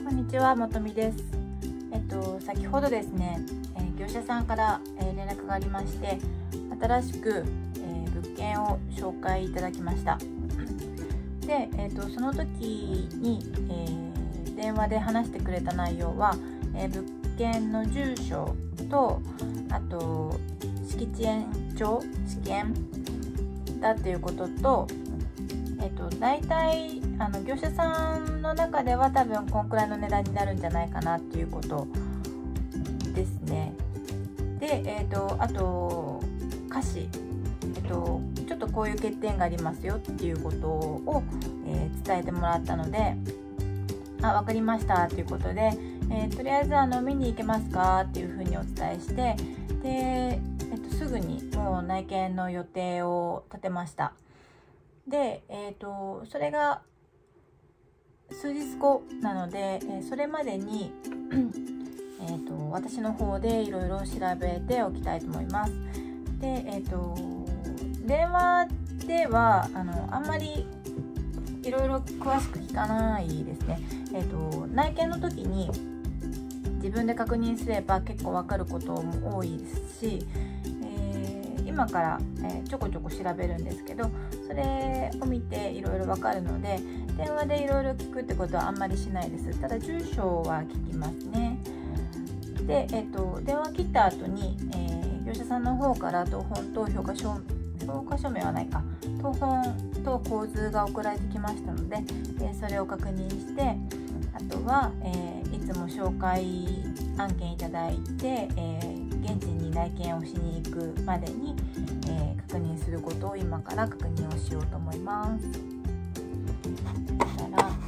こんにちは、もとみです。先ほどですね、業者さんから、連絡がありまして、新しく、物件を紹介いただきました。で、その時に、電話で話してくれた内容は、物件の住所と、あと敷地延長試験だっていうことと、大体業者さんの中では多分こんくらいの値段になるんじゃないかなっていうことですね。で、あと歌詞、ちょっとこういう欠点がありますよっていうことを、伝えてもらったので、分かりましたということで、とりあえず見に行けますかっていうふうにお伝えして、で、すぐにもう内見の予定を立てました。で、それが数日後なので、それまでに私の方でいろいろ調べておきたいと思います。で、電話ではあんまりいろいろ詳しく聞かないですね。内見の時に自分で確認すれば結構わかることも多いですし、今から、ちょこちょこ調べるんですけど、それを見ていろいろわかるので、電話でいろいろ聞くってことはあんまりしないです。ただ住所は聞きますね。で、電話切った後に、業者さんの方から謄本と評価書面はないか、謄本と構図が送られてきましたので、それを確認して、あとは、いつも紹介案件いただいて、現地に内見をしに行くまでに、確認することを今から確認をしようと思います。そしたら、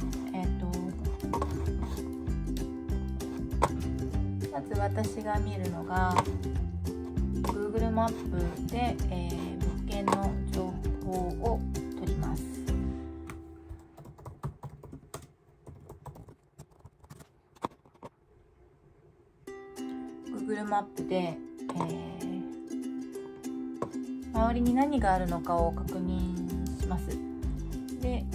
まず私が見るのが Google マップで、物件の情報を取ります。Google マップで、周りに何があるのかを確認します。で、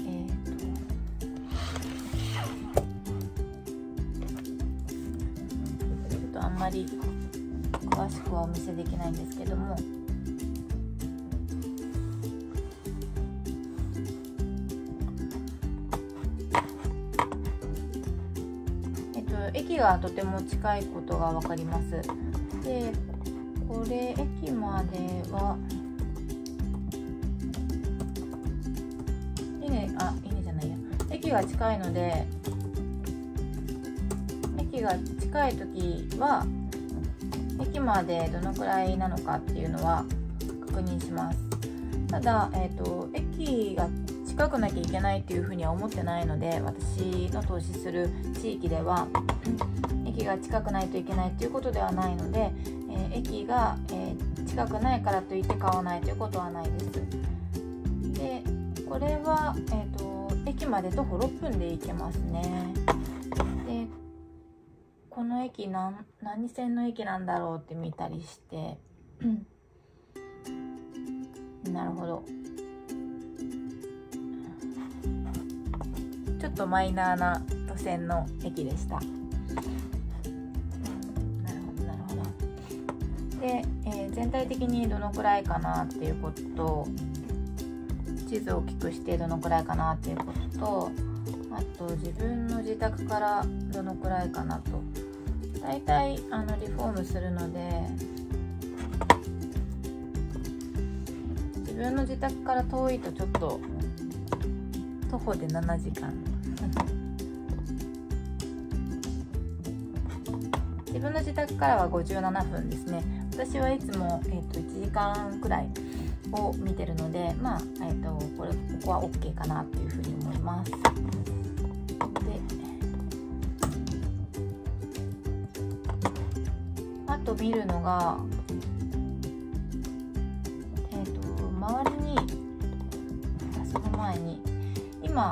ちょっとあんまり詳しくはお見せできないんですけども、駅がとても近いことが分かります。で、これ駅までは駅が近いので、駅が近い時は駅までどのくらいなのかっていうのは確認します。ただ、駅が近くなきゃいけないっていうふうには思ってないので、私の投資する地域では駅が近くないといけないということではないので、駅が、近くないからといって買わないということはないです。で、これは、駅まで徒歩6分で行けますね。で、この駅何線の駅なんだろうって見たりしてなるほど、ちょっとマイナーな路線の駅でした。なるほど。で、全体的にどのくらいかなっていうことと、地図を大きくしてどのくらいかなっていうことと、あと自分の自宅からどのくらいかなと。だいたいリフォームするので、自分の自宅から遠いとちょっと徒歩で7時間自分の自宅からは57分ですね。私はいつも、1時間くらいを見てるので、ここは OK かなというふうに思います。で、あと見るのが、周りに、その前に今、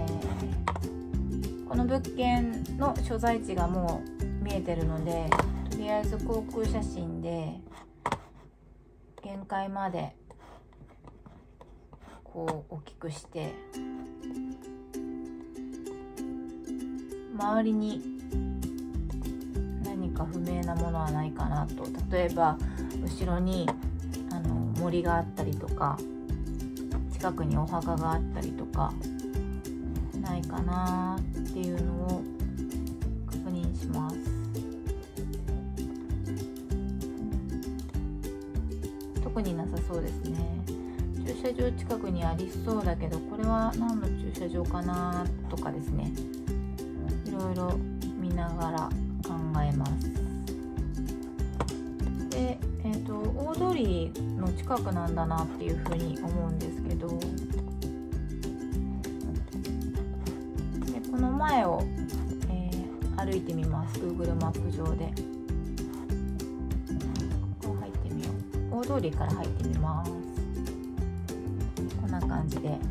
この物件の所在地がもう見えてるので、とりあえず航空写真で限界までこう大きくして、 周りに何か不明なものはないかなと。例えば後ろに森があったりとか、近くにお墓があったりとかないかなっていうのを確認します。特になさそうですね。駐車場近くにありそうだけど、これは何の駐車場かなとかですね、いろいろ見ながら考えます。で、大通りの近くなんだなっていうふうに思うんですけど、でこの前を、歩いてみます。 Google マップ上でここ入ってみよう。大通りから入ってみます。こんな感じで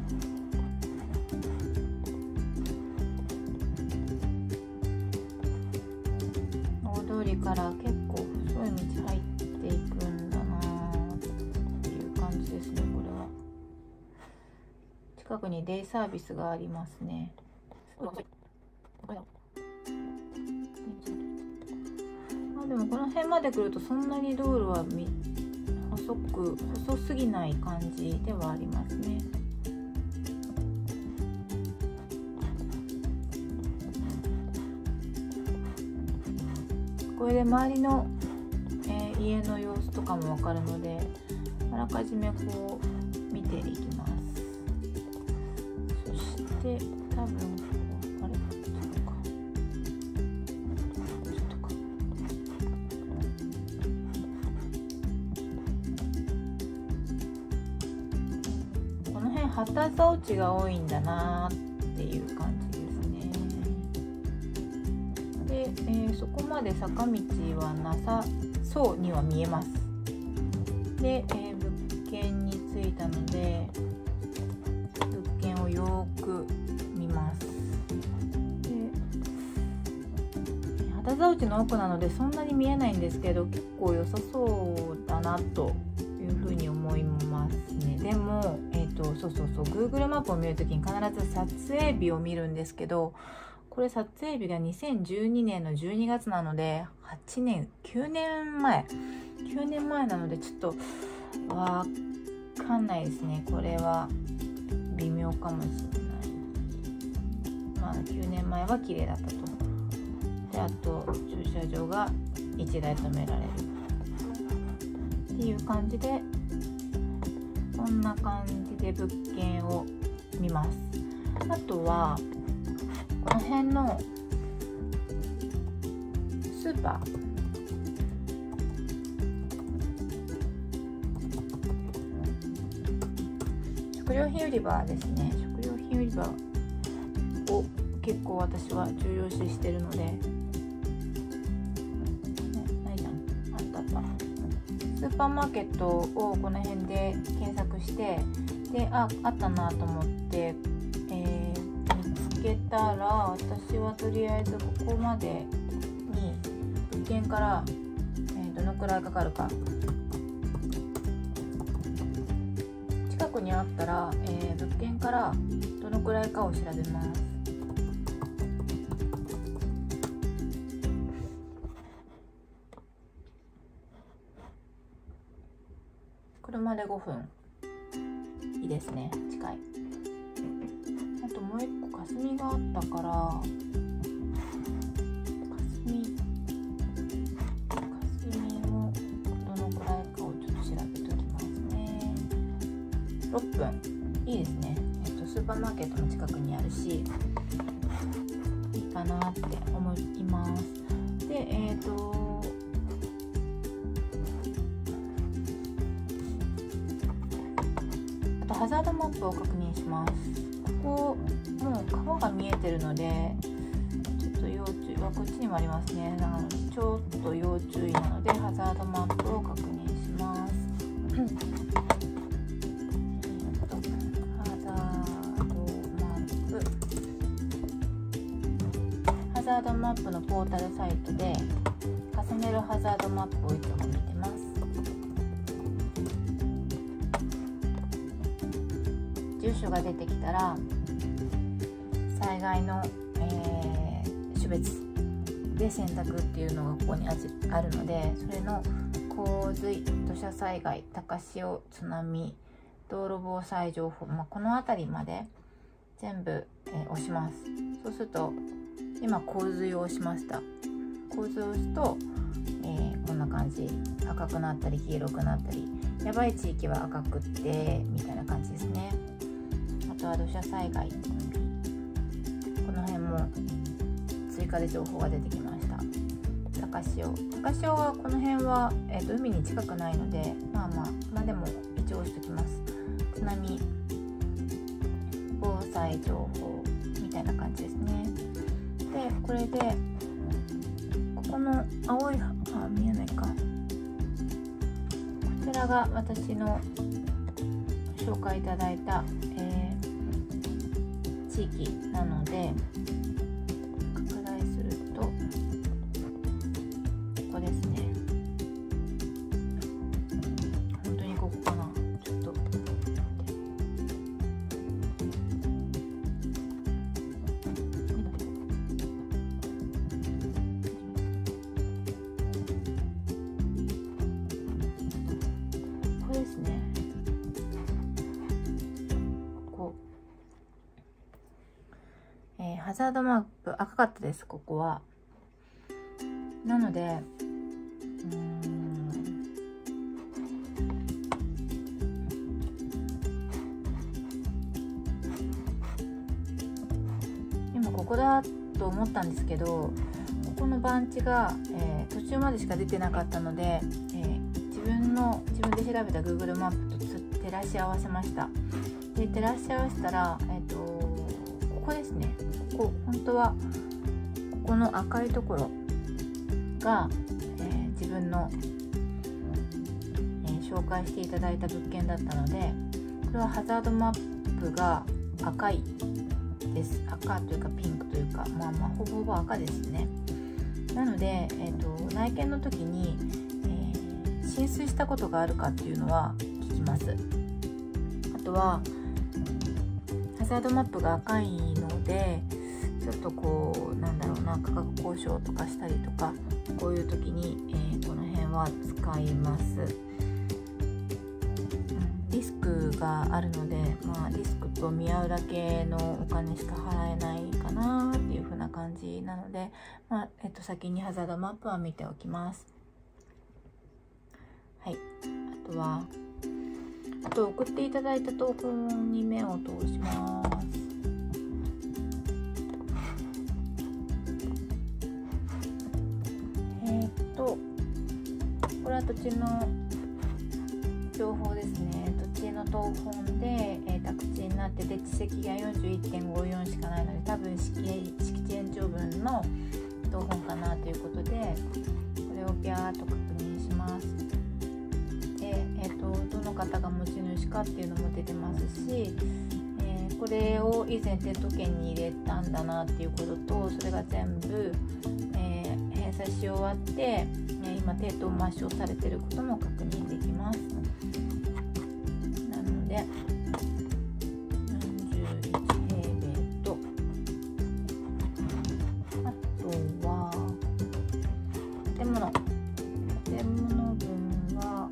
大通りから結構細い道入っていくんだなっていう感じですね。これは近くにデイサービスがありますね。でもこの辺まで来るとそんなに道路は細すぎない感じではありますね。これで周りの、家の様子とかもわかるので、あらかじめこう見ていきます。そして多分あれこの辺旗竿地が多いんだなっていう感じですね。で、そこまで坂道はなさそうには見えます。で、物件に着いたので物件をよく見ます。で、旗竿地の奥なのでそんなに見えないんですけど、結構良さそうだなというふうに思いますね。でも、Google マップを見るときに必ず撮影日を見るんですけど、これ撮影日が2012年の12月なので9年前なので、ちょっとわかんないですね。これは微妙かもしれない。まあ9年前は綺麗だったと思う。で、あと駐車場が1台止められるっていう感じで、こんな感じで物件を見ます。あとはこの辺のスーパー、食料品売り場ですね。食料品売り場を結構私は重要視してるので、ないじゃん、あった。スーパーマーケットをこの辺で検索して、で、あったなと思って、見つけたら、私はとりあえずここまでに物件から、どのくらいかかるか、近くにあったら、物件からどのくらいかを調べます。車で5分、いいですね、近い。あともう一個霞があったから、霞をどのくらいかをちょっと調べておきますね。6分、いいですね。スーパーマーケットも近くにあるし、いいかなって思います。で、ハザードマップを確認します。ここもう川が見えてるのでちょっと要注意はこっちにもありますね。なのでちょっと要注意なのでハザードマップを確認します。ハザードマップのポータルサイトで重ねるハザードマップをいつも見てます。住所が出てきたら災害の、 別で選択っていうのがここにあるので、それの洪水、土砂災害、高潮、津波、道路防災情報、この辺りまで全部、押します。そうすると今洪水を押しました。洪水を押すと、こんな感じ、赤くなったり黄色くなったり、やばい地域は赤くってみたいな感じですね。あとは土砂災害、この辺も追加で情報が出てきました。高潮はこの辺は、海に近くないのでまあでも一応押しておきます。津波、防災情報みたいな感じですね。でこれでここの青い見えないか、こちらが私の紹介いただいた、地域なので、拡大するとここですね。本当にここかな、ちょっとここですね。ハザードマップ赤かったです、ここは。なので今ここだと思ったんですけど、ここの番地が、途中までしか出てなかったので、自分で調べた Google マップと照らし合わせました。で照らし合わせたら、ここですね。ここ本当はここの赤いところが、自分の、紹介していただいた物件だったので、これはハザードマップが赤いです。赤というかピンクというか、ほぼほぼ赤ですね。なので、内見の時に、浸水したことがあるかっていうのは聞きます。あとはハザードマップが赤いので、ちょっと価格交渉とかしたりとか、こういう時に、この辺は使います。リスクがあるので、リスクと見合うだけのお金しか払えないかなっていう風な感じなので、先にハザードマップは見ておきます。はい。あと送っていただいた投稿に目を通します。これは土地の情報ですね。土地の謄本で、宅地になってて、地積が 41.54 しかないので、多分敷地延長分の謄本かなということで、これをビャーっと確認します。で、どの方が持ち主かっていうのも出てますし、これを以前テスト券に入れたんだなっていうことと、それが全部、返済し終わって今抵当抹消されていることも確認できます。なので41平米と、あとは建物分は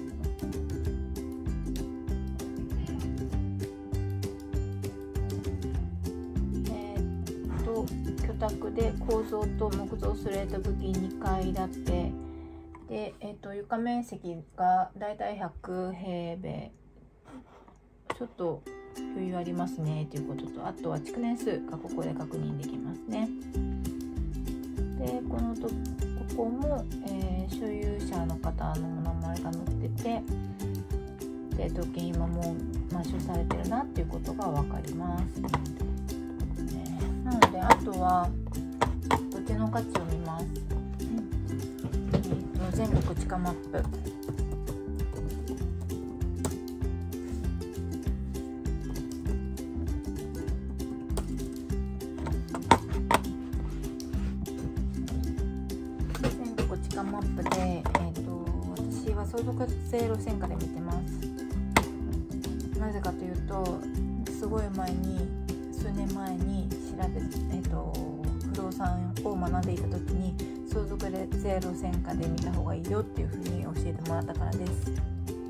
居宅で構造と木造スレート武器2階建てで、床面積がだいたい100平米、ちょっと余裕ありますねということと、あとは築年数がここで確認できますね。でここも、所有者の方の名前が載ってて、抵当権今もう抹消されてるなっていうことが分かります。なのであとは土地の価値を見ます。全国地価マップ。全国地価マップで、私は相続税路線から見てます。なぜかというと、すごい数年前に不動産を学んでいた時に相続税路線価で見た方がいいよっていうふうに教えてもらったからです。で、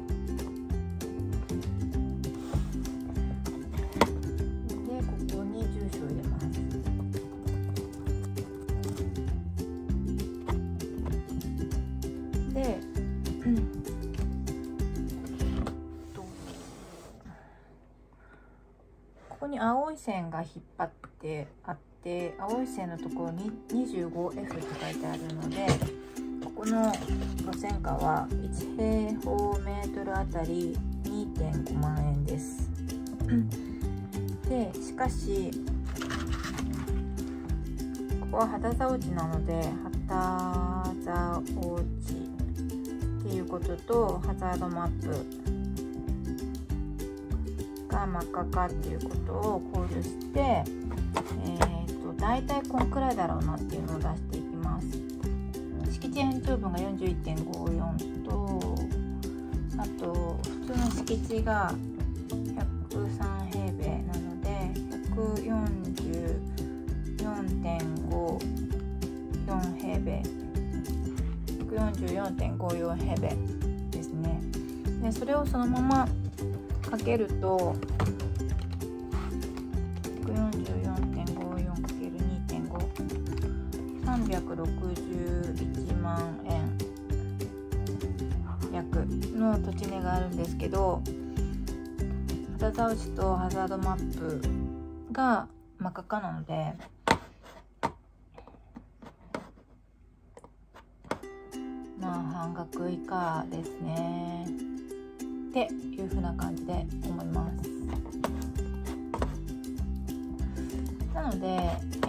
ここに住所を入れます。で、ここに青い線が引っ張ってあって、青い線のところに 25F って書いてあるので、ここの路線価は1平方メートルあたり 2.5 万円です。で、しかしここは旗竿地なので、旗竿地っていうこととハザードマップが真っ赤かっていうことを考慮して、だいたいこんくらいだろうなっていうのを出していきます。敷地延長分が 41.54 と、あと普通の敷地が103平米なので 144.54 平米 144.54 平米ですね。で、それをそのままかけると 144.54×2.5、361万円約の土地値があるんですけど、旗竿地とハザードマップが真っ赤なので、まあ半額以下ですねっていう風な感じで思います。なので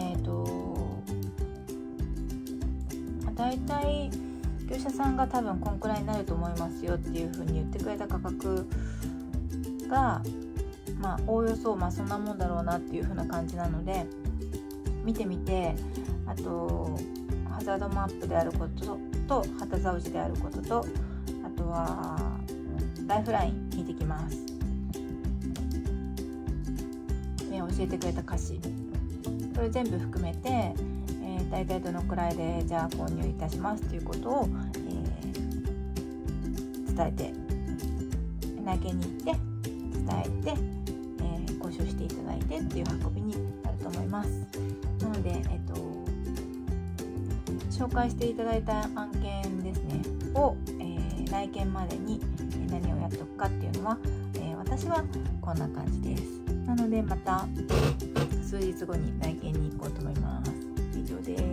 だいたい業者さんが多分こんくらいになると思いますよっていう風に言ってくれた価格が、まあおおよそそんなもんだろうなっていう風な感じなので、見てみて、あとハザードマップであることと旗竿地であることと、あとはライフライン見てきます。教えてくれた歌詞、これ全部含めて、大体どのくらいでじゃあ購入いたしますということを、伝えて、内見に行って伝えて、交渉していただいてっていう運びになると思います。なので、紹介していただいた案件ですねを、内見までに何をやっておくかっていうのは、私はこんな感じです。なのでまた数日後に内見に行こうと思います。以上です。